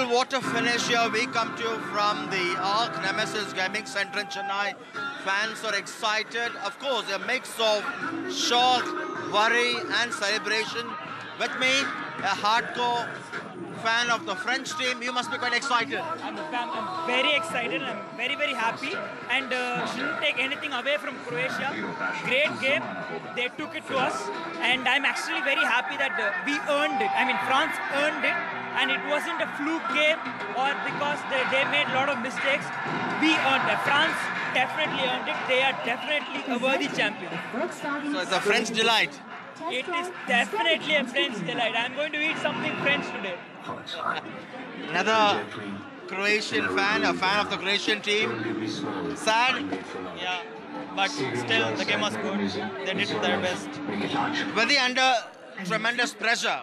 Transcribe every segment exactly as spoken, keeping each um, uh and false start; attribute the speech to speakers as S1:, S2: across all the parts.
S1: what a finish here. We come to you from the Arc Nemesis Gaming Center in Chennai. Fans are excited. Of course, a mix of shock, worry and celebration. With me, a hardcore fan of the French team. You must be quite excited.
S2: I'm, I'm very excited. I'm very, very happy. And uh, shouldn't take anything away from Croatia. Great game. They took it to us. And I'm actually very happy that uh, we earned it. I mean, France earned it. And it wasn't a fluke game or because they, they made a lot of mistakes. We earned it. France definitely earned it. They are definitely a worthy champion.
S1: So it's a French delight.
S2: It is definitely a French delight. I'm going to eat something French today.
S1: Another Croatian fan, a fan of the Croatian team. Sad?
S2: Yeah, but still the game was good. They did their best.
S1: Were they under tremendous pressure?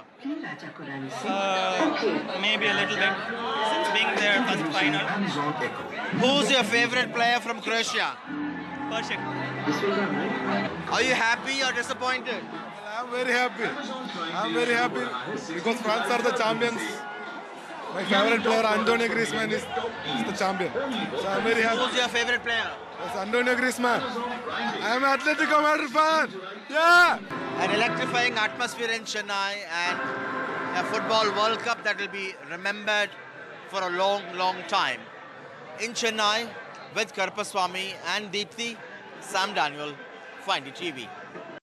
S2: Uh, maybe a little bit. Since being their first final.
S1: Who's your favorite player from Croatia?
S2: Perfect.
S1: Are you happy or disappointed?
S3: I'm very happy. I'm very happy because France are the champions. My favorite player, Antonio Griezmann, is, is the champion. So I'm very happy.
S1: Who's your favorite player?
S3: It's Antonio Griezmann. I'm an Atletico Madrid fan. Yeah!
S1: An electrifying atmosphere in Chennai and a football World Cup that will be remembered for a long, long time. In Chennai, with Karpaswamy and Deepthi, Sam Daniel, for N D T V.